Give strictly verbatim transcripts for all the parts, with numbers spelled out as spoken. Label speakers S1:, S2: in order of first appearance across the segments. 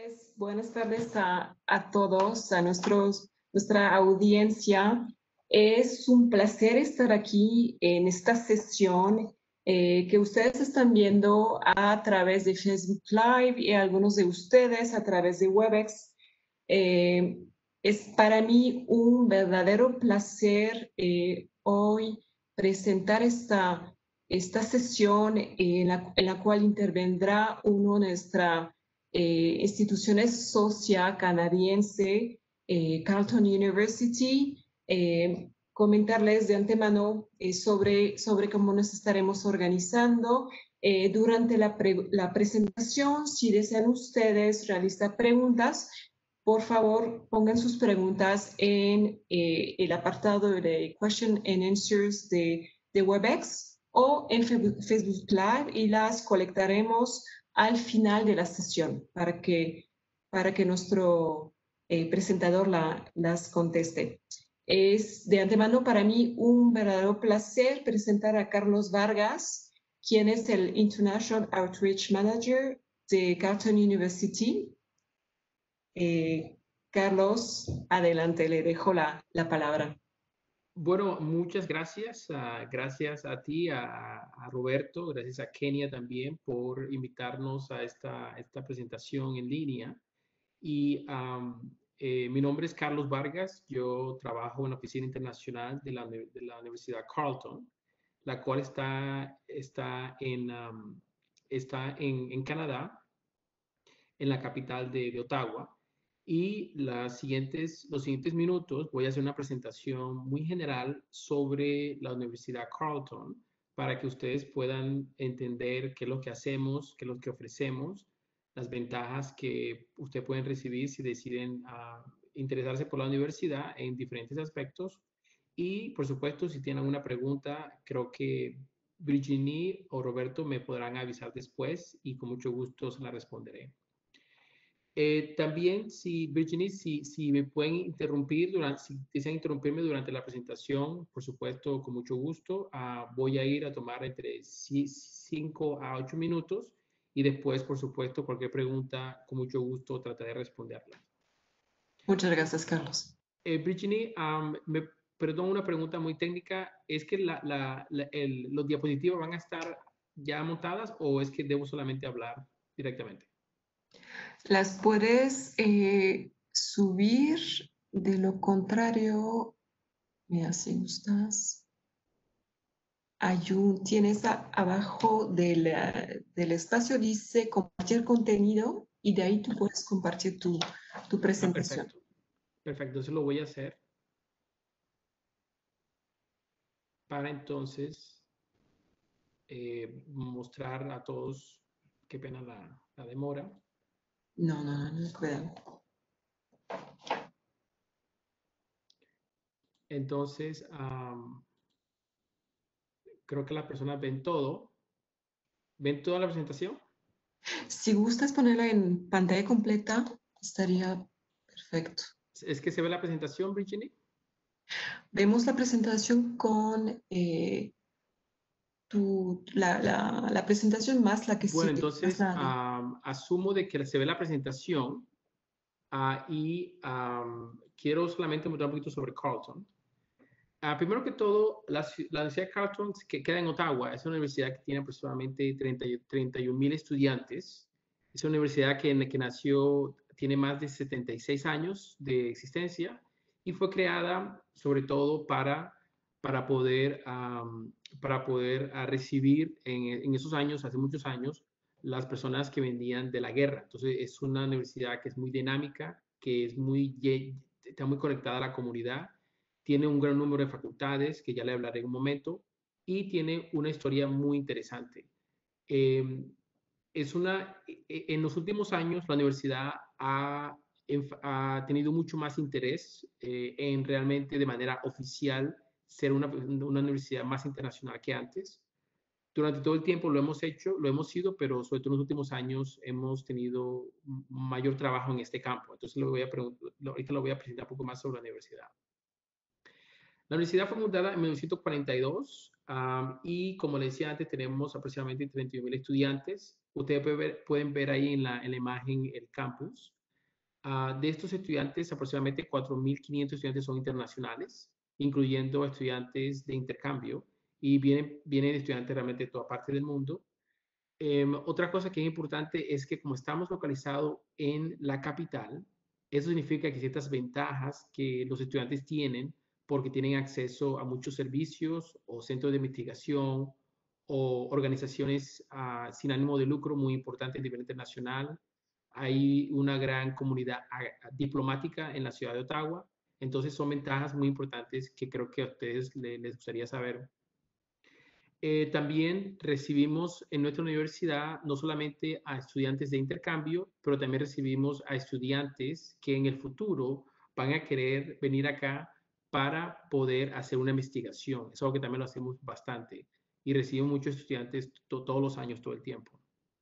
S1: tardes, buenas tardes a, a todos, a nuestros, nuestra audiencia. Es un placer estar aquí en esta sesión eh, que ustedes están viendo a través de Facebook Live y algunos de ustedes a través de Webex. Eh, es para mí un verdadero placer eh, hoy presentar esta, esta sesión en la, en la cual intervendrá uno de nuestra eh, instituciones socia canadiense, eh, Carleton University, eh, comentarles de antemano eh, sobre, sobre cómo nos estaremos organizando. Eh, durante la, pre la presentación, si desean ustedes realizar preguntas, por favor pongan sus preguntas en eh, el apartado de Question and Answers de, de Webex o en Facebook Live y las colectaremos al final de la sesión para que, para que nuestro eh, presentador la, las conteste. Es de antemano para mí un verdadero placer presentar a Carlos Vargas, quien es el International Outreach Manager de Carleton University. Eh, Carlos, adelante, le dejo la, la palabra.
S2: Bueno, muchas gracias. Uh, gracias a ti, a, a Roberto, gracias a Kenia también por invitarnos a esta, esta presentación en línea. Y um, eh, mi nombre es Carlos Vargas. Yo trabajo en la Oficina Internacional de la, de la Universidad Carleton, la cual está, está, en, um, está en, en Canadá, en la capital de, de Ottawa. Y las siguientes, los siguientes minutos voy a hacer una presentación muy general sobre la Universidad Carleton para que ustedes puedan entender qué es lo que hacemos, qué es lo que ofrecemos, las ventajas que ustedes pueden recibir si deciden uh, interesarse por la universidad en diferentes aspectos. Y, por supuesto, si tienen alguna pregunta, creo que Virginie o Roberto me podrán avisar después y con mucho gusto se la responderé. Eh, también, si Virginie, si, si me pueden interrumpir, durante, si desean interrumpirme durante la presentación, por supuesto, con mucho gusto. Uh, voy a ir a tomar entre cinco a ocho minutos y después, por supuesto, cualquier pregunta, con mucho gusto, trataré de responderla.
S1: Muchas gracias, Carlos.
S2: Eh, Virginie, um, me, perdón, una pregunta muy técnica. ¿Es que la, la, la, el, los diapositivos van a estar ya montadas o es que debo solamente hablar directamente?
S1: Las puedes eh, subir, de lo contrario, mira, si gustas, hay un, tienes a, abajo del, uh, del espacio, dice compartir contenido y de ahí tú puedes compartir tu, tu presentación.
S2: Ah, perfecto, perfecto, entonces lo voy a hacer para entonces eh, mostrar a todos, qué pena la, la demora.
S1: No, no, no, no, cuidado.
S2: Entonces, um, creo que las personas ven todo. ¿Ven toda la presentación?
S1: Si gustas ponerla en pantalla completa, estaría perfecto.
S2: ¿Es que se ve la presentación, Virginie?
S1: Vemos la presentación con eh, tu, la, la, la presentación más la que
S2: Bueno,
S1: sigue.
S2: entonces, um, asumo de que se ve la presentación uh, y um, quiero solamente mostrar un poquito sobre Carleton. Uh, primero que todo, la, la Universidad de Carleton, que queda en Ottawa, es una universidad que tiene aproximadamente treinta y un mil estudiantes. Es una universidad que, que nació, tiene más de setenta y seis años de existencia y fue creada sobre todo para, para poder, um, para poder uh, recibir en, en esos años, hace muchos años, las personas que venían de la guerra. Entonces, es una universidad que es muy dinámica, que es muy, está muy conectada a la comunidad. Tiene un gran número de facultades, que ya le hablaré en un momento, y tiene una historia muy interesante. Eh, es una, en los últimos años, la universidad ha, ha tenido mucho más interés eh, en realmente de manera oficial ser una, una universidad más internacional que antes. Durante todo el tiempo lo hemos hecho, lo hemos sido, pero sobre todo en los últimos años hemos tenido mayor trabajo en este campo. Entonces, lo voy a ahorita lo voy a presentar un poco más sobre la universidad. La universidad fue fundada en mil novecientos cuarenta y dos um, y, como les decía antes, tenemos aproximadamente treinta y un mil estudiantes. Ustedes pueden ver, pueden ver ahí en la, en la imagen el campus. Uh, de estos estudiantes, aproximadamente cuatro mil quinientos estudiantes son internacionales, incluyendo estudiantes de intercambio, y vienen, vienen estudiantes realmente de toda parte del mundo. Eh, otra cosa que es importante es que como estamos localizados en la capital, eso significa que hay ciertas ventajas que los estudiantes tienen porque tienen acceso a muchos servicios o centros de investigación o organizaciones uh, sin ánimo de lucro muy importantes a nivel internacional. Hay una gran comunidad diplomática en la ciudad de Ottawa. Entonces son ventajas muy importantes que creo que a ustedes les, les gustaría saber. Eh, también recibimos en nuestra universidad no solamente a estudiantes de intercambio, pero también recibimos a estudiantes que en el futuro van a querer venir acá para poder hacer una investigación. Es algo que también lo hacemos bastante y recibimos muchos estudiantes to todos los años, todo el tiempo.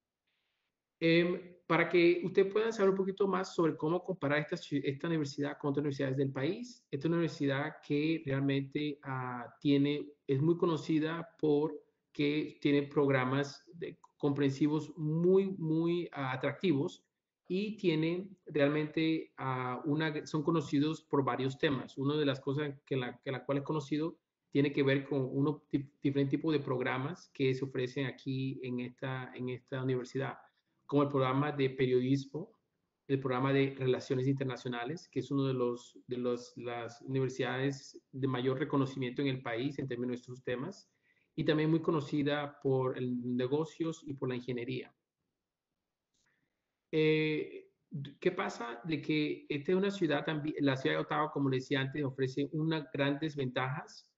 S2: Eh, para que ustedes puedan saber un poquito más sobre cómo comparar esta, esta universidad con otras universidades del país, esta es una universidad que realmente uh, tiene, es muy conocida por que tiene programas de, comprensivos muy, muy uh, atractivos y tienen realmente uh, una, son conocidos por varios temas. Una de las cosas que la, que la cual es conocido tiene que ver con unos diferentes tipos de programas que se ofrecen aquí en esta, en esta universidad, como el programa de periodismo, el programa de relaciones internacionales, que es uno de, los, de los, las universidades de mayor reconocimiento en el país en términos de estos temas, y también muy conocida por el negocios y por la ingeniería. Eh, ¿Qué pasa? De que esta es una ciudad también, la ciudad de Ottawa, como les decía antes, ofrece unas grandes ventajas,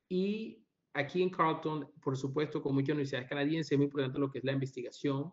S2: y aquí en Carleton, por supuesto, con muchas universidades canadienses, es muy importante lo que es la investigación.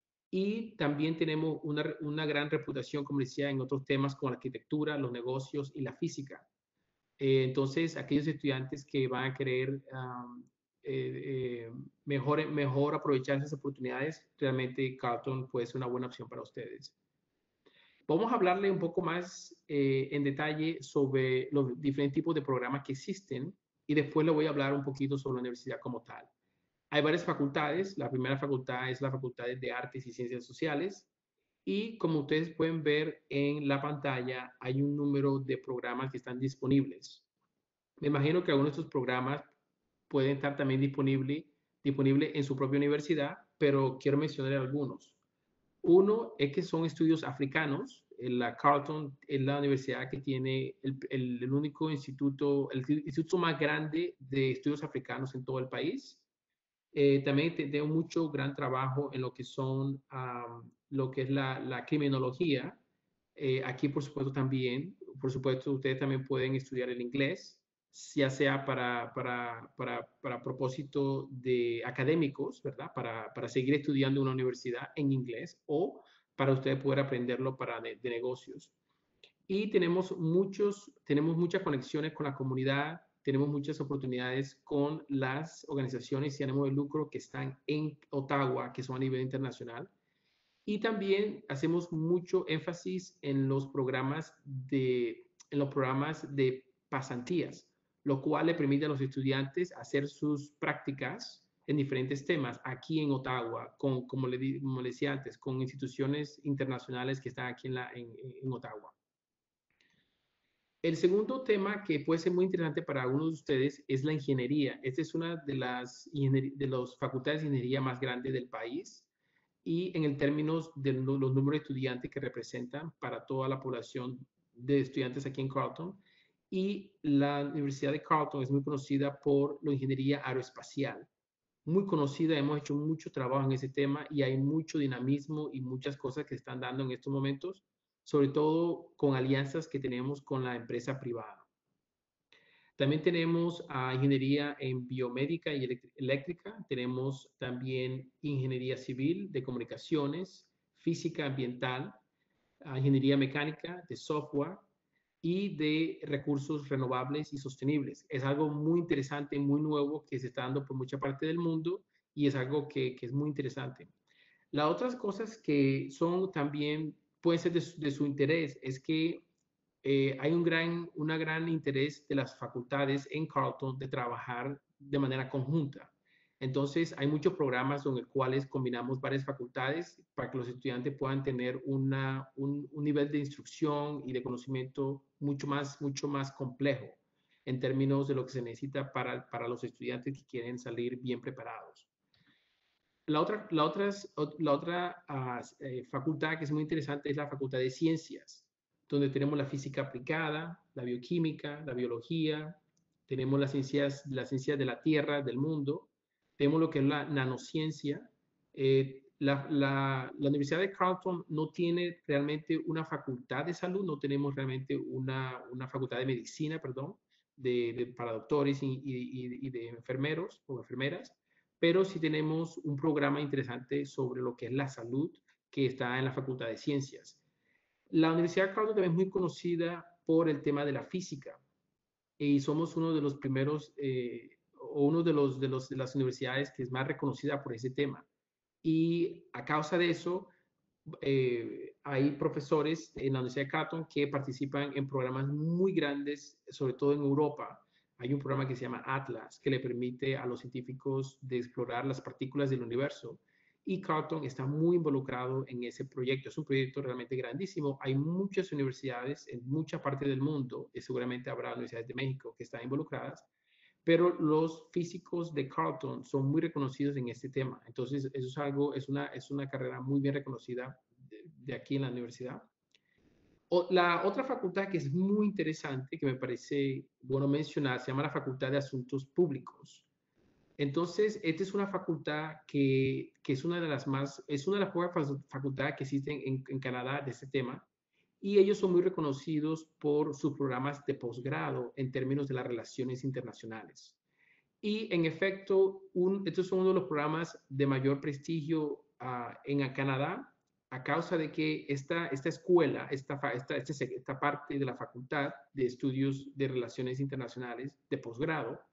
S2: Y también tenemos una, una gran reputación, como decía, en otros temas como la arquitectura, los negocios y la física. Eh, entonces, aquellos estudiantes que van a querer um, eh, eh, mejor, mejor aprovechar esas oportunidades, realmente Carleton puede ser una buena opción para ustedes. Vamos a hablarle un poco más eh, en detalle sobre los diferentes tipos de programas que existen, y después le voy a hablar un poquito sobre la universidad como tal. Hay varias facultades. La primera facultad es la Facultad de Artes y Ciencias Sociales. Y como ustedes pueden ver en la pantalla, hay un número de programas que están disponibles. Me imagino que algunos de estos programas pueden estar también disponibles disponible en su propia universidad, pero quiero mencionar algunos. Uno es que son estudios africanos. La Carleton es la universidad que tiene el, el, el único instituto, el instituto más grande de estudios africanos en todo el país. Eh, también tengo mucho gran trabajo en lo que son, um, lo que es la, la criminología. Eh, aquí, por supuesto, también, por supuesto, ustedes también pueden estudiar el inglés, ya sea para, para, para, para propósito de académicos, ¿verdad? Para, para seguir estudiando en una universidad en inglés, o para ustedes poder aprenderlo para de, de negocios. Y tenemos, muchos, tenemos muchas conexiones con la comunidad, tenemos muchas oportunidades con las organizaciones sin ánimo de lucro que están en Ottawa, que son a nivel internacional. Y también hacemos mucho énfasis en los programas de, en los programas de pasantías, lo cual le permite a los estudiantes hacer sus prácticas en diferentes temas aquí en Ottawa, con, como, le, como le decía antes, con instituciones internacionales que están aquí en, la, en, en Ottawa. El segundo tema que puede ser muy interesante para algunos de ustedes es la ingeniería. Esta es una de las, de las facultades de ingeniería más grandes del país, y en el términos de los números de estudiantes que representan para toda la población de estudiantes aquí en Carleton. Y la Universidad de Carleton es muy conocida por la ingeniería aeroespacial. Muy conocida, hemos hecho mucho trabajo en ese tema y hay mucho dinamismo y muchas cosas que se están dando en estos momentos, sobre todo con alianzas que tenemos con la empresa privada. También tenemos uh, ingeniería en biomédica y eléctrica. Tenemos también ingeniería civil de comunicaciones, física ambiental, uh, ingeniería mecánica, de software y de recursos renovables y sostenibles. Es algo muy interesante, muy nuevo, que se está dando por mucha parte del mundo, y es algo que, que es muy interesante. Las otras cosas que son también, pueden ser de, de su interés, es que eh, hay un gran, una gran interés de las facultades en Carleton de trabajar de manera conjunta. Entonces, hay muchos programas en los cuales combinamos varias facultades para que los estudiantes puedan tener una, un, un nivel de instrucción y de conocimiento mucho más, mucho más complejo en términos de lo que se necesita para, para los estudiantes que quieren salir bien preparados. La otra, la otra, la otra uh, eh, facultad que es muy interesante es la Facultad de Ciencias, donde tenemos la física aplicada, la bioquímica, la biología, tenemos las ciencias, las ciencias de la Tierra, del mundo, tenemos lo que es la nanociencia. Eh, la, la, la Universidad de Carleton no tiene realmente una facultad de salud, no tenemos realmente una, una facultad de medicina, perdón, de, de, para doctores y, y, y de enfermeros o enfermeras, pero sí tenemos un programa interesante sobre lo que es la salud que está en la Facultad de Ciencias. La Universidad de Carleton también es muy conocida por el tema de la física y somos uno de los primeros eh, o uno de, los, de, los, de las universidades que es más reconocida por ese tema. Y a causa de eso, eh, hay profesores en la Universidad de Carleton que participan en programas muy grandes, sobre todo en Europa. Hay un programa que se llama Atlas, que le permite a los científicos de explorar las partículas del universo. Y Carleton está muy involucrado en ese proyecto. Es un proyecto realmente grandísimo. Hay muchas universidades en mucha parte del mundo, y seguramente habrá universidades de México que están involucradas, pero los físicos de Carleton son muy reconocidos en este tema. Entonces, eso es algo, es una, es una carrera muy bien reconocida de, de aquí en la universidad. O, la otra facultad que es muy interesante, que me parece bueno mencionar, se llama la Facultad de Asuntos Públicos. Entonces, esta es una facultad que, que es una de las más, es una de las pocas facultades que existen en, en Canadá de este tema, y ellos son muy reconocidos por sus programas de posgrado en términos de las relaciones internacionales. Y en efecto, un, estos son uno de los programas de mayor prestigio uh, en Canadá, a causa de que esta, esta escuela, esta, esta, esta, esta parte de la Facultad de Estudios de Relaciones Internacionales de posgrado,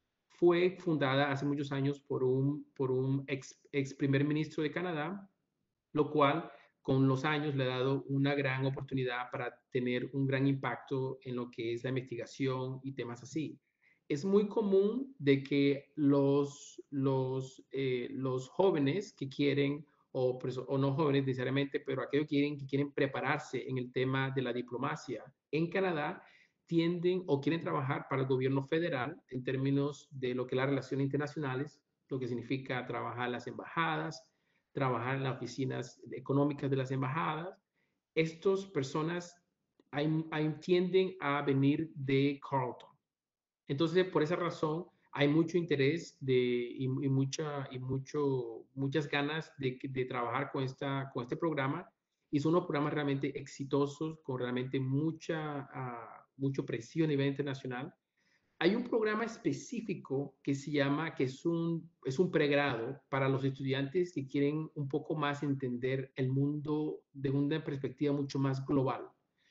S2: fue fundada hace muchos años por un, por un ex, ex primer ministro de Canadá, lo cual con los años le ha dado una gran oportunidad para tener un gran impacto en lo que es la investigación y temas así. Es muy común de que los, los, eh, los jóvenes que quieren, o, o no jóvenes necesariamente, pero aquellos que quieren, que quieren prepararse en el tema de la diplomacia en Canadá, tienden o quieren trabajar para el gobierno federal en términos de lo que es las relaciones internacionales, lo que significa trabajar en las embajadas, trabajar en las oficinas económicas de las embajadas. Estas personas hay, hay, tienden a venir de Carleton. Entonces, por esa razón, hay mucho interés de, y, y, mucha, y mucho, muchas ganas de, de trabajar con, esta, con este programa. Y son unos programas realmente exitosos, con realmente mucha, uh, mucho presión a nivel internacional. Hay un programa específico que se llama, que es un, es un pregrado para los estudiantes que quieren un poco más entender el mundo de una perspectiva mucho más global.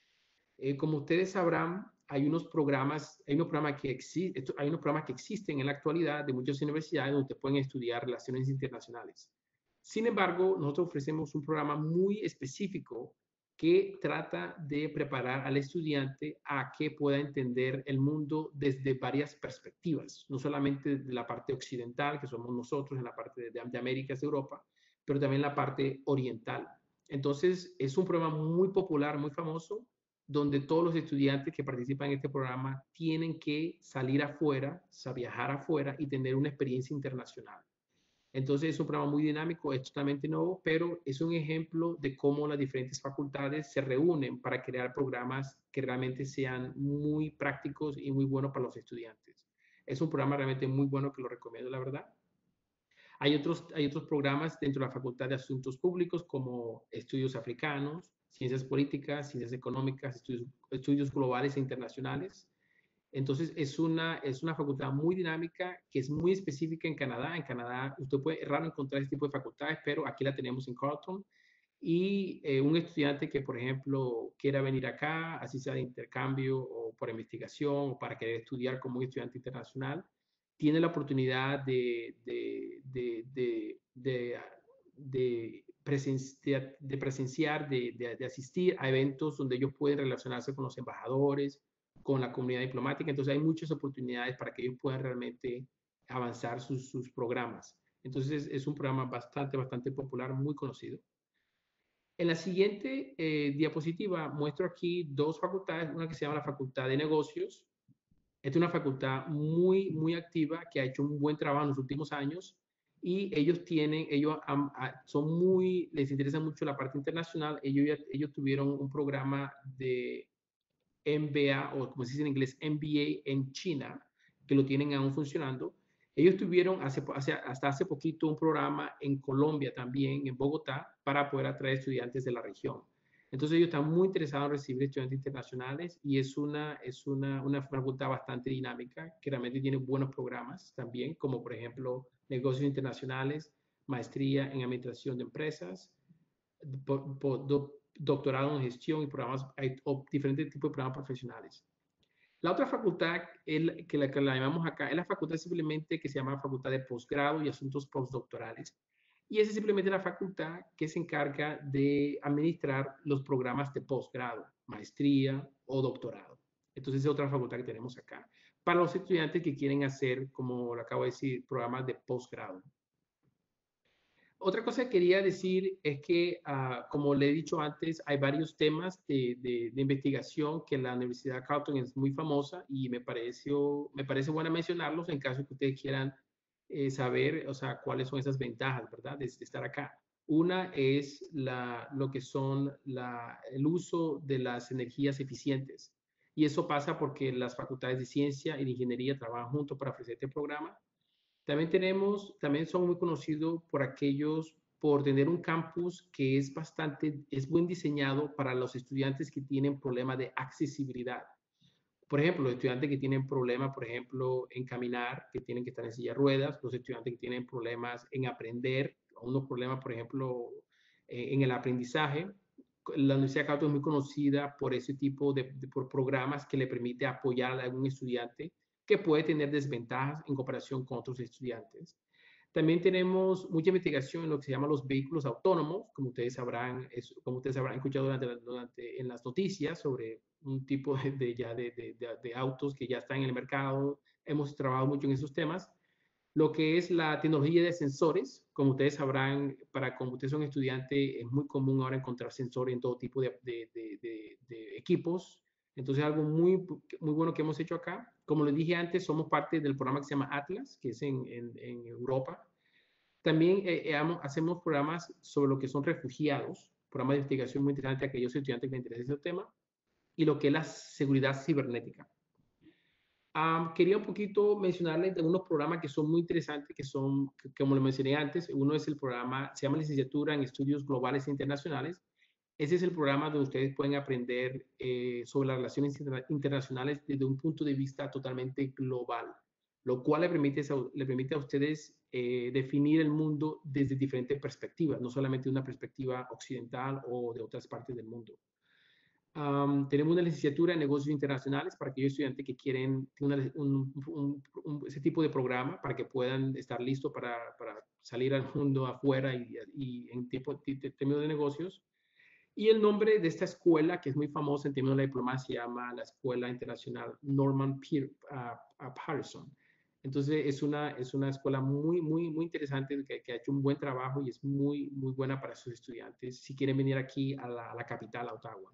S2: Eh, como ustedes sabrán, hay unos programas, hay unos programas que existen, hay unos programas que existen en la actualidad de muchas universidades donde pueden estudiar relaciones internacionales. Sin embargo, nosotros ofrecemos un programa muy específico que trata de preparar al estudiante a que pueda entender el mundo desde varias perspectivas, no solamente de la parte occidental, que somos nosotros en la parte de, de Américas, de Europa, pero también la parte oriental. Entonces, es un programa muy popular, muy famoso, donde todos los estudiantes que participan en este programa tienen que salir afuera, viajar afuera y tener una experiencia internacional. Entonces es un programa muy dinámico, es totalmente nuevo, pero es un ejemplo de cómo las diferentes facultades se reúnen para crear programas que realmente sean muy prácticos y muy buenos para los estudiantes. Es un programa realmente muy bueno que lo recomiendo, la verdad. Hay otros, hay otros programas dentro de la Facultad de Asuntos Públicos como Estudios Africanos, Ciencias Políticas, Ciencias Económicas, Estudios, estudios Globales e Internacionales. Entonces, es una, es una facultad muy dinámica que es muy específica en Canadá. En Canadá, usted puede, es raro encontrar este tipo de facultades, pero aquí la tenemos en Carleton. Y eh, un estudiante que, por ejemplo, quiera venir acá, así sea de intercambio o por investigación o para querer estudiar como un estudiante internacional, tiene la oportunidad de, de, de, de, de, de, presen de, de presenciar, de, de, de asistir a eventos donde ellos pueden relacionarse con los embajadores, con la comunidad diplomática. Entonces hay muchas oportunidades para que ellos puedan realmente avanzar sus, sus programas. Entonces es un programa bastante, bastante popular, muy conocido. En la siguiente eh, diapositiva muestro aquí dos facultades, una que se llama la Facultad de Negocios. Esta es una facultad muy, muy activa que ha hecho un buen trabajo en los últimos años y ellos tienen, ellos um, son muy, les interesa mucho la parte internacional. Ellos, ya, ellos tuvieron un programa de M B A o como se dice en inglés, M B A en China, que lo tienen aún funcionando. Ellos tuvieron hace, hace, hasta hace poquito un programa en Colombia también, en Bogotá, para poder atraer estudiantes de la región. Entonces ellos están muy interesados en recibir estudiantes internacionales y es una, es una, una facultad bastante dinámica, que realmente tiene buenos programas también, como por ejemplo negocios internacionales, maestría en administración de empresas, por, por, do, doctorado en gestión y programas, o diferentes tipos de programas profesionales. La otra facultad el, que, la, que la llamamos acá es la facultad simplemente que se llama Facultad de Posgrado y Asuntos Postdoctorales. Y esa es simplemente la facultad que se encarga de administrar los programas de posgrado, maestría o doctorado. Entonces es otra facultad que tenemos acá. Para los estudiantes que quieren hacer, como lo acabo de decir, programas de posgrado. Otra cosa que quería decir es que, uh, como le he dicho antes, hay varios temas de, de, de investigación que la Universidad de Carleton es muy famosa y me, pareció, me parece bueno mencionarlos en caso que ustedes quieran eh, saber, o sea, cuáles son esas ventajas, ¿verdad?, de, de estar acá. Una es la, lo que son la, el uso de las energías eficientes. Y eso pasa porque las facultades de ciencia y de ingeniería trabajan juntos para ofrecer este programa. También tenemos, también son muy conocidos por aquellos, por tener un campus que es bastante, es buen diseñado para los estudiantes que tienen problemas de accesibilidad. Por ejemplo, los estudiantes que tienen problemas, por ejemplo, en caminar, que tienen que estar en silla de ruedas, los estudiantes que tienen problemas en aprender, unos problemas, por ejemplo, eh, en el aprendizaje. La Universidad de Carleton es muy conocida por ese tipo de, de por programas que le permite apoyar a algún estudiante que puede tener desventajas en comparación con otros estudiantes. También tenemos mucha investigación en lo que se llama los vehículos autónomos, como ustedes sabrán, es, como ustedes habrán escuchado durante, durante, en las noticias sobre un tipo de, de, ya de, de, de, de autos que ya están en el mercado. Hemos trabajado mucho en esos temas. Lo que es la tecnología de sensores, como ustedes sabrán, para como ustedes son estudiantes, es muy común ahora encontrar sensores en todo tipo de, de, de, de, de equipos. Entonces, algo muy, muy bueno que hemos hecho acá. Como les dije antes, somos parte del programa que se llama Atlas, que es en, en, en Europa. También eh, eh, hacemos programas sobre lo que son refugiados, programas de investigación muy interesantes a aquellos estudiantes que les interesa ese tema, y lo que es la seguridad cibernética. Um, quería un poquito mencionarles de unos programas que son muy interesantes, que son, que, como lo mencioné antes, uno es el programa, se llama Licenciatura en Estudios Globales e Internacionales. Ese es el programa donde ustedes pueden aprender eh, sobre las relaciones inter internacionales desde un punto de vista totalmente global, lo cual le permite, le permite a ustedes eh, definir el mundo desde diferentes perspectivas, no solamente una perspectiva occidental o de otras partes del mundo. Um, tenemos una licenciatura en negocios internacionales para aquellos estudiantes que quieren una, un, un, un, ese tipo de programa para que puedan estar listos para, para salir al mundo afuera y, y en tipo, términos de negocios. Y el nombre de esta escuela, que es muy famosa en términos de la diplomacia, se llama la Escuela Internacional Norman Pier, uh, uh, Patterson. Entonces, es una, es una escuela muy, muy, muy interesante que, que ha hecho un buen trabajo y es muy, muy buena para sus estudiantes si quieren venir aquí a la, a la capital, a Ottawa.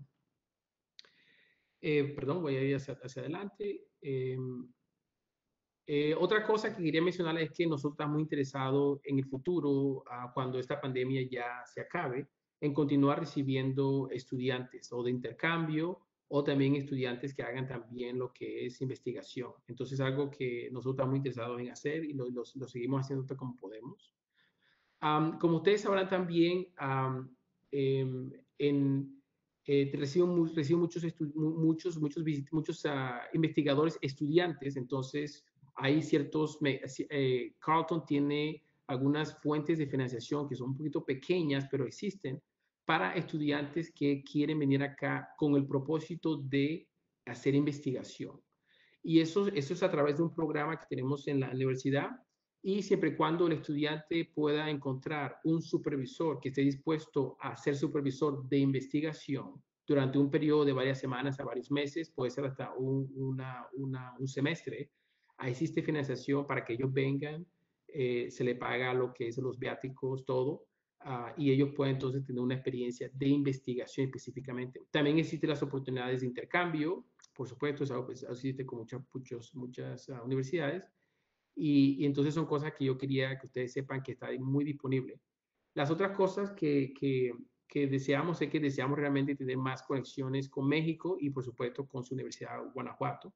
S2: Eh, perdón, voy a ir hacia, hacia adelante. Eh, eh, otra cosa que quería mencionar es que nosotros estamos muy interesados en el futuro, uh, cuando esta pandemia ya se acabe, en continuar recibiendo estudiantes o de intercambio o también estudiantes que hagan también lo que es investigación. Entonces, algo que nosotros estamos muy interesados en hacer y lo, lo, lo seguimos haciendo como podemos. Um, como ustedes sabrán también, um, eh, en Eh, recibo, recibo muchos, muchos, muchos, muchos uh, investigadores estudiantes, entonces hay ciertos, eh, Carleton tiene algunas fuentes de financiación que son un poquito pequeñas, pero existen, para estudiantes que quieren venir acá con el propósito de hacer investigación. Y eso, eso es a través de un programa que tenemos en la universidad, y siempre y cuando el estudiante pueda encontrar un supervisor que esté dispuesto a ser supervisor de investigación durante un periodo de varias semanas a varios meses, puede ser hasta un, una, una, un semestre, ahí existe financiación para que ellos vengan, eh, se le paga lo que es los viáticos, todo, uh, y ellos pueden entonces tener una experiencia de investigación específicamente. También existen las oportunidades de intercambio, por supuesto, eso pues, existe con muchas, muchos, muchas uh, universidades, y, y entonces son cosas que yo quería que ustedes sepan que está muy disponible. Las otras cosas que, que, que deseamos es que deseamos realmente tener más conexiones con México y por supuesto con su Universidad de Guanajuato.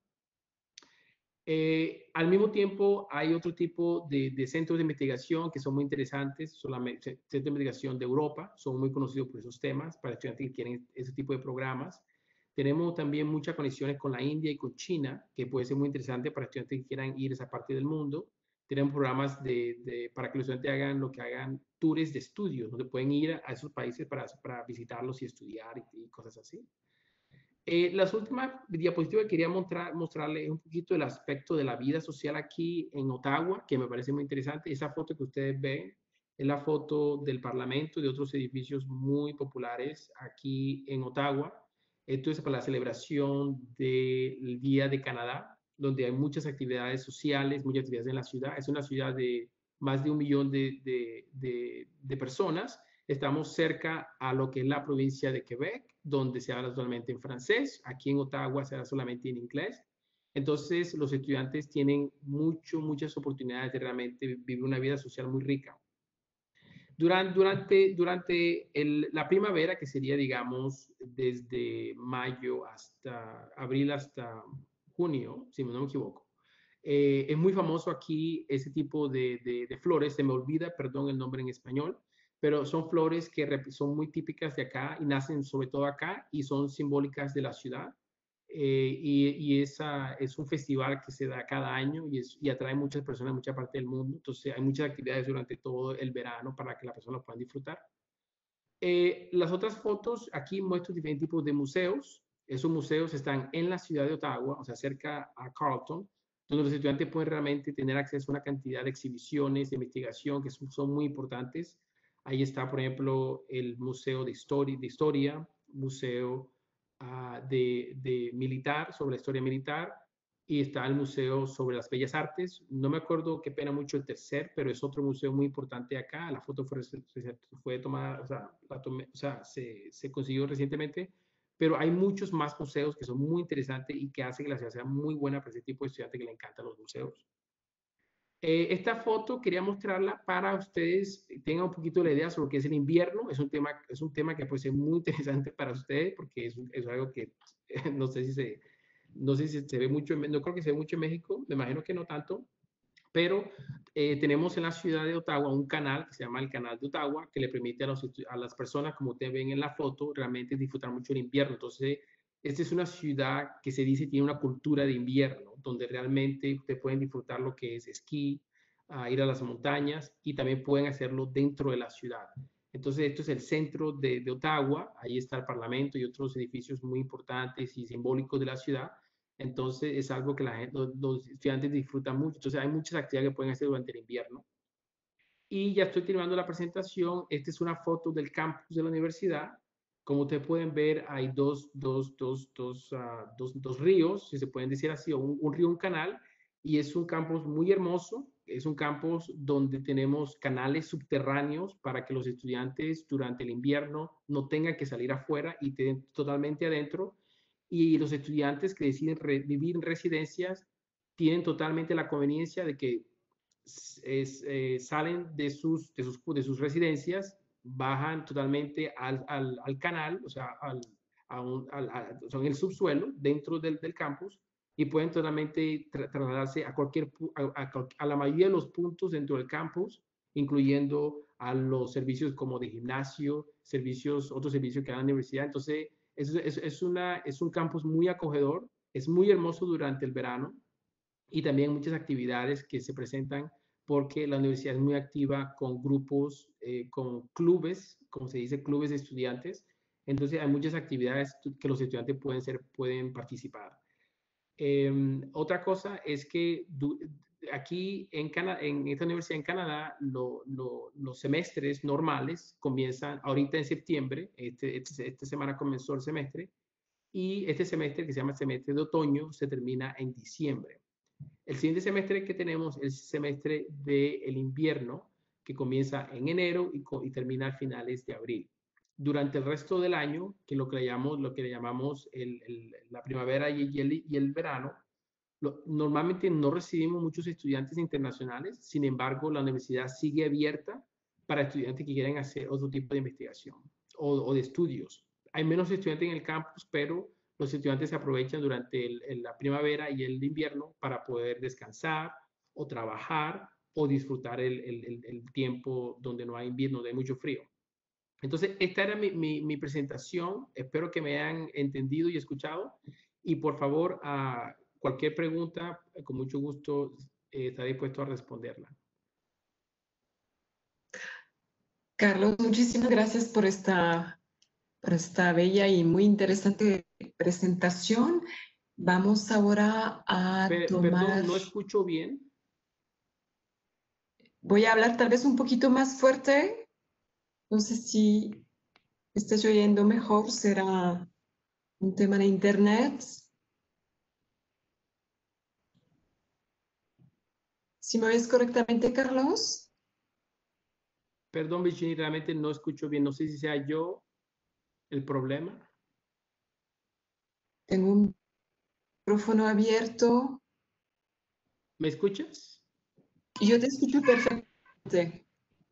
S2: Eh, al mismo tiempo, hay otro tipo de, de centros de investigación que son muy interesantes, solamente centros de investigación de Europa, son muy conocidos por esos temas, para estudiantes que quieren ese tipo de programas. Tenemos también muchas conexiones con la India y con China, que puede ser muy interesante para estudiantes que quieran ir a esa parte del mundo. Tenemos programas de, de, para que los estudiantes hagan lo que hagan tours de estudios, donde pueden ir a esos países para, para visitarlos y estudiar y, y cosas así. Eh, las últimas diapositivas que quería mostrar, mostrarles un poquito el aspecto de la vida social aquí en Ottawa, que me parece muy interesante. Esa foto que ustedes ven es la foto del Parlamento y de otros edificios muy populares aquí en Ottawa. Esto es para la celebración del Día de Canadá, donde hay muchas actividades sociales, muchas actividades en la ciudad. Es una ciudad de más de un millón de, de, de, de personas. Estamos cerca a lo que es la provincia de Quebec, donde se habla solamente en francés. Aquí en Ottawa se habla solamente en inglés. Entonces, los estudiantes tienen mucho, muchas oportunidades de realmente vivir una vida social muy rica. Durante, durante, durante el, la primavera, que sería, digamos, desde mayo hasta abril hasta junio, si no me equivoco, eh, es muy famoso aquí ese tipo de, de, de flores. Se me olvida, perdón, el nombre en español, pero son flores que son muy típicas de acá y nacen sobre todo acá y son simbólicas de la ciudad. Eh, y y esa, es un festival que se da cada año y, es, y atrae muchas personas de mucha parte del mundo. Entonces hay muchas actividades durante todo el verano para que las personas puedan disfrutar. Eh, las otras fotos, aquí muestro diferentes tipos de museos. Esos museos están en la ciudad de Ottawa, o sea, cerca a Carleton, donde los estudiantes pueden realmente tener acceso a una cantidad de exhibiciones, de investigación que son, son muy importantes. Ahí está, por ejemplo, el Museo de Historia, de historia Museo uh, de, de Militar, sobre la historia militar, y está el Museo sobre las Bellas Artes. No me acuerdo qué pena mucho el tercer, pero es otro museo muy importante acá. La foto fue, fue tomada, o sea, la tomé, o sea se, se consiguió recientemente, pero hay muchos más museos que son muy interesantes y que hacen que la ciudad sea muy buena para ese tipo de estudiantes que le encantan los museos. Eh, esta foto quería mostrarla para ustedes tengan un poquito la idea sobre lo que es el invierno. Es un tema, es un tema que puede ser muy interesante para ustedes porque es, es algo que eh, no sé si se, no sé si se ve mucho, no creo que se ve mucho en México, me imagino que no tanto, pero eh, tenemos en la ciudad de Ottawa un canal que se llama el Canal de Ottawa, que le permite a, los, a las personas, como ustedes ven en la foto, realmente disfrutar mucho el invierno. Entonces, esta es una ciudad que se dice tiene una cultura de invierno, donde realmente ustedes pueden disfrutar lo que es esquí, uh, ir a las montañas y también pueden hacerlo dentro de la ciudad. Entonces, esto es el centro de, de Ottawa, ahí está el Parlamento y otros edificios muy importantes y simbólicos de la ciudad. Entonces es algo que la gente, los, los estudiantes disfrutan mucho. Entonces hay muchas actividades que pueden hacer durante el invierno. Y ya estoy terminando la presentación. Esta es una foto del campus de la universidad. Como ustedes pueden ver, hay dos, dos, dos, dos, uh, dos, dos ríos, si se pueden decir así, o un, un río, un canal. Y es un campus muy hermoso. Es un campus donde tenemos canales subterráneos para que los estudiantes durante el invierno no tengan que salir afuera y estén totalmente adentro. Y los estudiantes que deciden vivir en residencias tienen totalmente la conveniencia de que es, eh, salen de sus, de, sus, de sus residencias, bajan totalmente al, al, al canal, o sea, al, a un, al, a, son en el subsuelo, dentro del, del campus, y pueden totalmente tra trasladarse a, cualquier, a, a, a la mayoría de los puntos dentro del campus, incluyendo a los servicios como de gimnasio, servicios, otros servicios que dan la universidad. Entonces, es, es, es, una, es un campus muy acogedor, es muy hermoso durante el verano y también muchas actividades que se presentan porque la universidad es muy activa con grupos, eh, con clubes, como se dice, clubes de estudiantes. Entonces hay muchas actividades que los estudiantes pueden, ser, pueden participar. Eh, otra cosa es que aquí en, Cana en esta universidad en Canadá, lo, lo, los semestres normales comienzan ahorita en septiembre, este, este, esta semana comenzó el semestre, y este semestre, que se llama semestre de otoño, se termina en diciembre. El siguiente semestre que tenemos es el semestre del invierno, que comienza en enero y, y termina a finales de abril. Durante el resto del año, que lo que le llamamos, lo que le llamamos el, el, la primavera y el, y el verano, lo, normalmente no recibimos muchos estudiantes internacionales, sin embargo, la universidad sigue abierta para estudiantes que quieren hacer otro tipo de investigación o, o de estudios. Hay menos estudiantes en el campus, pero los estudiantes se aprovechan durante el, el, la primavera y el invierno para poder descansar o trabajar o disfrutar el, el, el tiempo donde no hay invierno, donde hay mucho frío. Entonces, esta era mi, mi, mi presentación. Espero que me hayan entendido y escuchado. Y por favor, a cualquier pregunta, con mucho gusto eh, estaré dispuesto a responderla.
S1: Carlos, muchísimas gracias por esta, por esta bella y muy interesante presentación. Vamos ahora a
S2: Pe
S1: tomar...
S2: Perdón, no escucho bien.
S1: Voy a hablar tal vez un poquito más fuerte. No sé si me estás oyendo mejor. Será un tema de internet. ¿Sí me oyes correctamente, Carlos?
S2: Perdón, Virginia, realmente no escucho bien. No sé si sea yo el problema.
S1: Tengo un micrófono abierto.
S2: ¿Me escuchas?
S1: Yo te escucho perfectamente.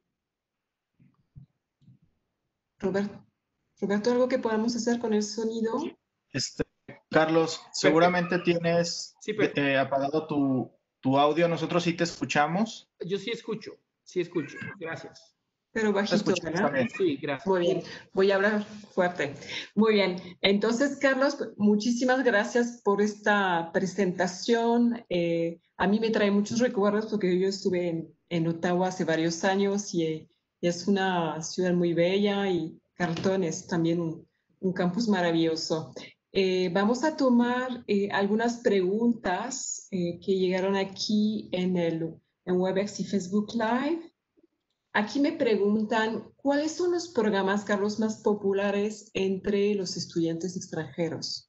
S1: Roberto, Roberto, ¿algo que podamos hacer con el sonido?
S3: Este, Carlos, seguramente tienes
S2: sí, pero,
S3: eh, apagado tu, tu audio. Nosotros sí te escuchamos.
S2: Yo sí escucho, sí escucho. Gracias.
S1: Pero bajito, ¿verdad?
S2: Sí, gracias.
S1: Muy bien, voy a hablar fuerte. Muy bien, entonces, Carlos, muchísimas gracias por esta presentación. Eh, a mí me trae muchos recuerdos porque yo estuve en, en Ottawa hace varios años y, eh, es una ciudad muy bella y Carleton es también un, un campus maravilloso. Eh, vamos a tomar eh, algunas preguntas eh, que llegaron aquí en el en Webex y Facebook Live. Aquí me preguntan, ¿cuáles son los programas, Carlos, más populares entre los estudiantes extranjeros?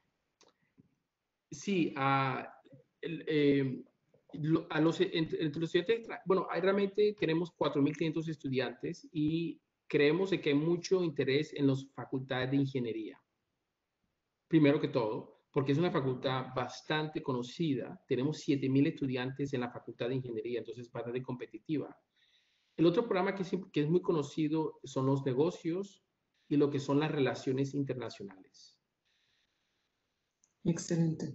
S2: Sí, uh, el, eh, lo, a los, entre, entre los estudiantes, bueno, hay realmente tenemos cuatro mil quinientos estudiantes y creemos de que hay mucho interés en las facultades de ingeniería. Primero que todo, porque es una facultad bastante conocida. Tenemos siete mil estudiantes en la facultad de ingeniería, entonces es bastante competitiva. El otro programa que es, que es muy conocido son los negocios y lo que son las relaciones internacionales.
S1: Excelente.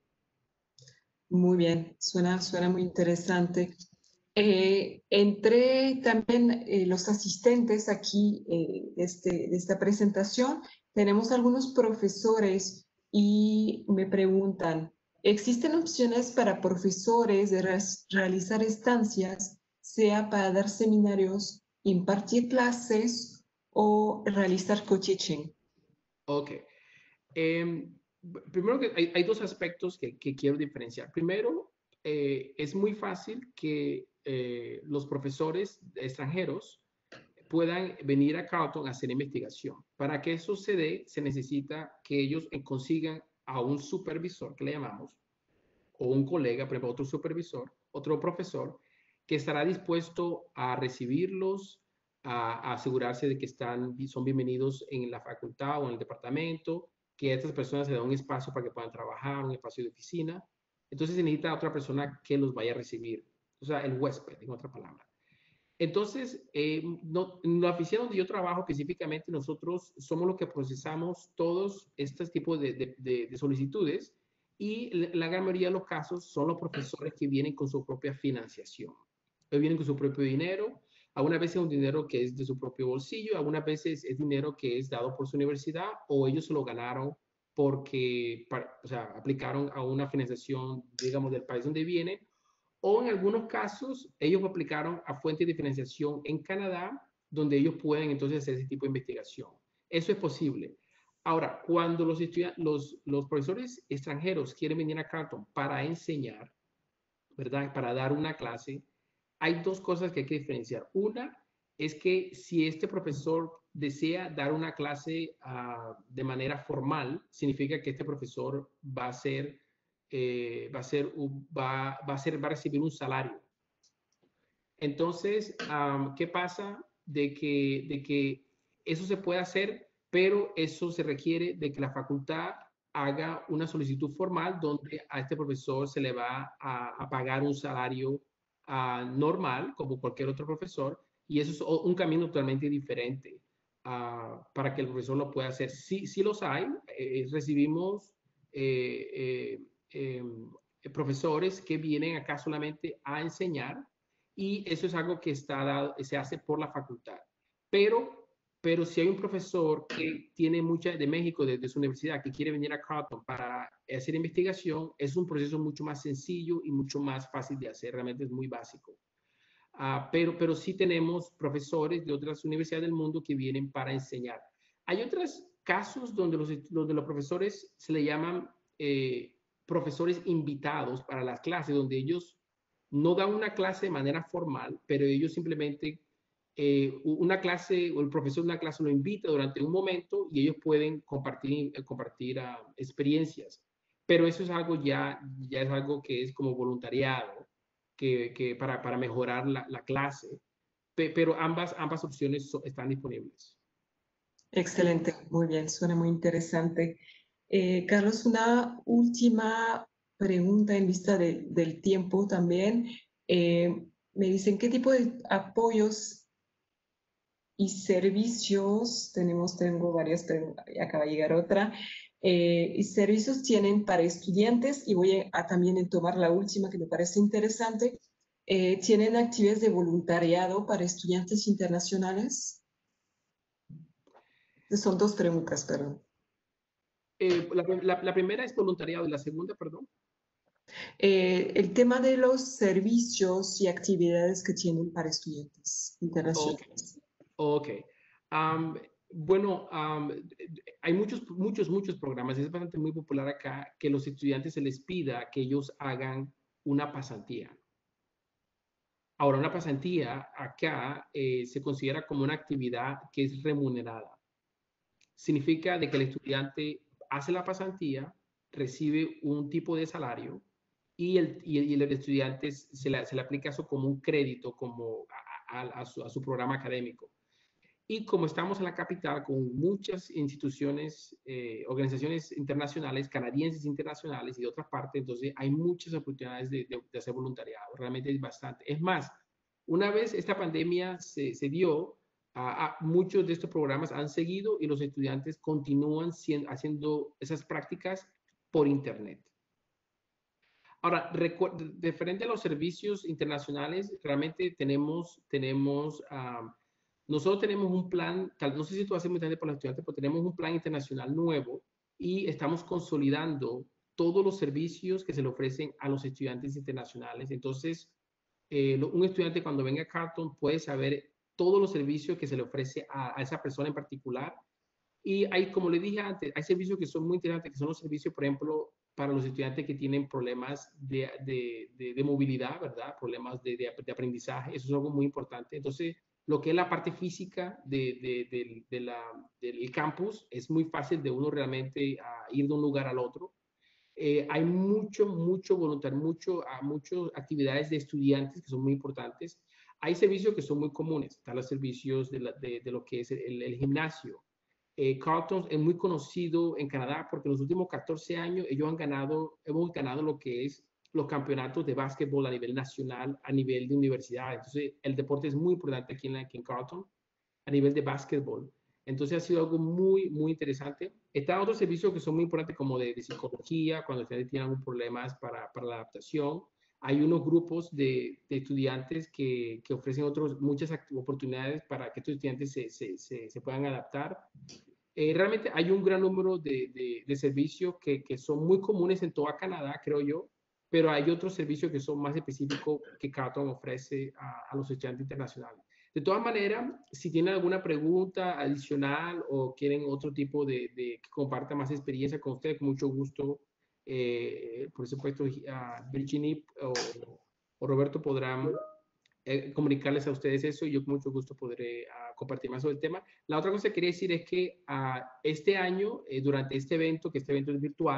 S1: Muy bien, suena, suena muy interesante. Eh, entre también eh, los asistentes aquí eh, de, este, de esta presentación, tenemos algunos profesores y me preguntan, ¿existen opciones para profesores de re realizar estancias, sea para dar seminarios, impartir clases o realizar co-teaching?
S2: Ok. Eh, primero que hay, hay dos aspectos que, que, quiero diferenciar. Primero, eh, es muy fácil que eh, los profesores extranjeros puedan venir a Carleton a hacer investigación. Para que eso se dé, se necesita que ellos consigan a un supervisor, que le llamamos, o un colega, por ejemplo, otro supervisor, otro profesor, que estará dispuesto a recibirlos, a, a asegurarse de que están, son bienvenidos en la facultad o en el departamento, que a estas personas se da un espacio para que puedan trabajar, un espacio de oficina. Entonces se necesita otra persona que los vaya a recibir, o sea, el huésped, en otra palabra. Entonces, eh, no, en la oficina donde yo trabajo específicamente, nosotros somos los que procesamos todos estos tipos de, de, de, de solicitudes y la gran mayoría de los casos son los profesores que vienen con su propia financiación. Ellos vienen con su propio dinero, algunas veces es un dinero que es de su propio bolsillo, algunas veces es dinero que es dado por su universidad o ellos se lo ganaron porque, para, o sea, aplicaron a una financiación, digamos, del país donde vienen, o en algunos casos ellos aplicaron a fuentes de financiación en Canadá, donde ellos pueden entonces hacer ese tipo de investigación. Eso es posible. Ahora, cuando los, los, los profesores extranjeros quieren venir a Carleton para enseñar, ¿verdad? Para dar una clase, hay dos cosas que hay que diferenciar. Una es que si este profesor desea dar una clase uh, de manera formal, significa que este profesor va a ser eh, va, a ser, va, va, a ser, va a recibir un salario. Entonces, um, ¿qué pasa? De que, de que eso se puede hacer, pero eso se requiere de que la facultad haga una solicitud formal donde a este profesor se le va a, a pagar un salario uh, normal, como cualquier otro profesor, y eso es un camino totalmente diferente uh, para que el profesor lo pueda hacer. Sí, sí los hay, eh, recibimos eh, eh, eh, profesores que vienen acá solamente a enseñar, y eso es algo que está dado, se hace por la facultad. Pero, pero si hay un profesor que tiene mucha de México, desde su universidad, que quiere venir a Carleton para hacer investigación, es un proceso mucho más sencillo y mucho más fácil de hacer, realmente es muy básico. Uh, pero, pero sí tenemos profesores de otras universidades del mundo que vienen para enseñar. Hay otros casos donde los, donde los profesores se le llaman eh, profesores invitados para las clases, donde ellos no dan una clase de manera formal, pero ellos simplemente, eh, una clase o el profesor de una clase lo invita durante un momento y ellos pueden compartir, compartir uh, experiencias. Pero eso es algo ya, ya es algo que es como voluntariado, que, que para, para mejorar la, la clase, Pe pero ambas, ambas opciones so, están disponibles.
S1: Excelente, muy bien, suena muy interesante. Eh, Carlos, una última pregunta en vista de, del tiempo también. Eh, me dicen, ¿qué tipo de apoyos y servicios tenemos? Tengo varias preguntas, acaba de llegar otra. Eh, ¿Y servicios tienen para estudiantes? Y voy a, a también tomar la última que me parece interesante. Eh, ¿Tienen actividades de voluntariado para estudiantes internacionales? Son dos preguntas, perdón.
S2: Eh, la, la, la primera es voluntariado y la segunda, perdón.
S1: Eh, el tema de los servicios y actividades que tienen para estudiantes internacionales.
S2: Ok. okay. Um, bueno, um, hay muchos, muchos, muchos programas. Es bastante muy popular acá que los estudiantes se les pida que ellos hagan una pasantía. Ahora, una pasantía acá eh, se considera como una actividad que es remunerada. Significa de que el estudiante hace la pasantía, recibe un tipo de salario y el, y el estudiante se le, se le aplica eso como un crédito como a, a, a, su, a su programa académico. Y como estamos en la capital con muchas instituciones, eh, organizaciones internacionales, canadienses internacionales y de otras partes, entonces hay muchas oportunidades de, de, de hacer voluntariado. Realmente es bastante. Es más, una vez esta pandemia se, se dio, a, a muchos de estos programas han seguido y los estudiantes continúan siendo, haciendo esas prácticas por Internet. Ahora, referente a los servicios internacionales, realmente tenemos, tenemos uh, nosotros tenemos un plan, tal, no sé si tú haces muy tarde para los estudiantes, pero tenemos un plan internacional nuevo y estamos consolidando todos los servicios que se le ofrecen a los estudiantes internacionales. Entonces, eh, un estudiante cuando venga a Carleton puede saber todos los servicios que se le ofrece a, a esa persona en particular. Y hay, como le dije antes, hay servicios que son muy interesantes, que son los servicios, por ejemplo, para los estudiantes que tienen problemas de, de, de, de movilidad, ¿verdad? Problemas de, de, de aprendizaje, eso es algo muy importante. Entonces, lo que es la parte física de, de, de, de la, del campus, es muy fácil de uno realmente a ir de un lugar al otro. Eh, hay mucho, mucho voluntario, mucho, a muchas actividades de estudiantes que son muy importantes. Hay servicios que son muy comunes, están los servicios de, la, de, de lo que es el, el gimnasio. Eh, Carleton es muy conocido en Canadá porque en los últimos catorce años ellos han ganado, hemos ganado lo que es los campeonatos de básquetbol a nivel nacional, a nivel de universidad. Entonces, el deporte es muy importante aquí en, aquí en Carleton, a nivel de básquetbol. Entonces, ha sido algo muy, muy interesante. Están otros servicios que son muy importantes, como de, de psicología, cuando ustedes tienen algún problemas para, para la adaptación. Hay unos grupos de, de estudiantes que, que ofrecen otros, muchas oportunidades para que estos estudiantes se, se, se, se puedan adaptar. Eh, realmente hay un gran número de, de, de servicios que, que son muy comunes en toda Canadá, creo yo, pero hay otros servicios que son más específicos que Carleton ofrece a, a los estudiantes internacionales. De todas maneras, si tienen alguna pregunta adicional o quieren otro tipo de, de que comparta más experiencia con ustedes, con mucho gusto, eh, por supuesto, uh, Virginie o, o Roberto podrán eh, comunicarles a ustedes eso y yo con mucho gusto podré uh, compartir más sobre el tema. La otra cosa que quería decir es que uh, este año, eh, durante este evento, que este evento es virtual,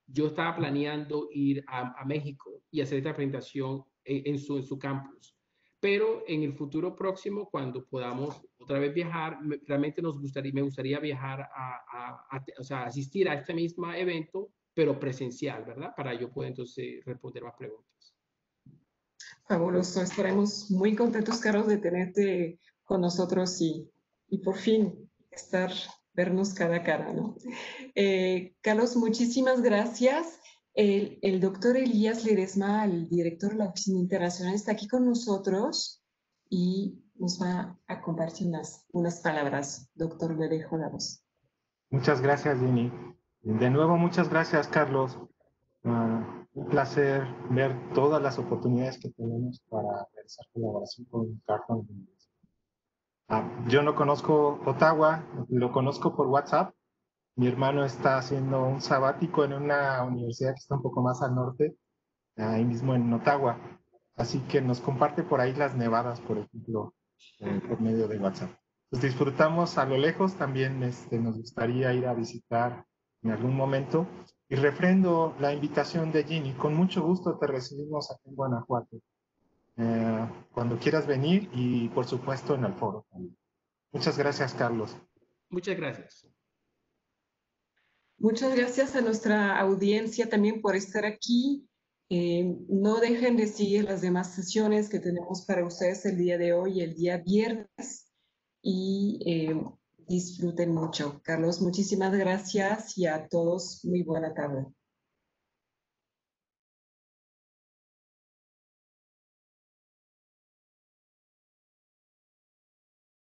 S2: yo estaba planeando ir a, a México y hacer esta presentación en, en, su, en su campus. Pero en el futuro próximo, cuando podamos otra vez viajar, me, realmente nos gustaría, me gustaría viajar a, a, a, o sea, asistir a este mismo evento, pero presencial, ¿verdad? Para yo poder entonces responder más preguntas.
S1: Fabuloso. Estaremos muy contentos, Carlos, de tenerte con nosotros y, y por fin estar, vernos cara a cara, ¿no? Eh, Carlos, muchísimas gracias. El, el doctor Elías Ledesma, el director de la Oficina Internacional, está aquí con nosotros y nos va a compartir unas, unas palabras. Doctor, le dejo la voz.
S4: Muchas gracias, Jenny. De nuevo, muchas gracias, Carlos. Uh, un placer ver todas las oportunidades que tenemos para realizar colaboración con Carleton. Uh, yo no conozco Ottawa, lo conozco por WhatsApp. Mi hermano está haciendo un sabático en una universidad que está un poco más al norte, ahí mismo en Ottawa. Así que nos comparte por ahí las nevadas, por ejemplo, eh, por medio de WhatsApp. Pues disfrutamos a lo lejos, también este, nos gustaría ir a visitar en algún momento. Y refrendo la invitación de Ginny, con mucho gusto te recibimos aquí en Guanajuato. Eh, cuando quieras venir y por supuesto en el foro también. Muchas gracias, Carlos.
S2: Muchas gracias.
S1: Muchas gracias a nuestra audiencia también por estar aquí. Eh, no dejen de seguir las demás sesiones que tenemos para ustedes el día de hoy, el día viernes, y eh, disfruten mucho. Carlos, muchísimas gracias y a todos muy buena tarde.